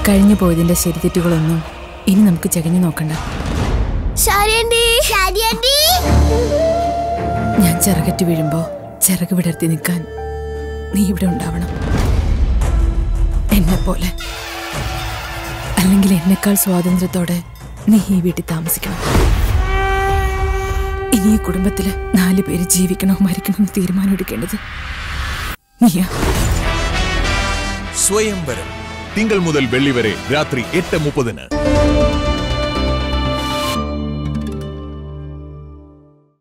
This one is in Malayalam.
കഴിഞ്ഞു പോയതിന്റെ ശരിതെറ്റുകളൊന്നും ഇനി നമുക്ക് ചകഞ്ഞു നോക്കണ്ട. ഞാൻ ചിറകറ്റ് വീഴുമ്പോ ചിറക് വിടർത്തി നിൽക്കാൻ നീ ഇവിടെ ഉണ്ടാവണം, എന്നെ പോലെ. അല്ലെങ്കിൽ എന്നെക്കാൾ സ്വാതന്ത്ര്യത്തോടെ നീ ഈ വീട്ടിൽ താമസിക്കണം. ഇനി ഈ കുടുംബത്തില് 4 പേര് ജീവിക്കണോ മരിക്കണോ എന്ന് തീരുമാനം എടുക്കേണ്ടത് നീയാ. സ്വയംവരം തിങ്കൾ മുതൽ വെള്ളി വരെ രാത്രി 8:30.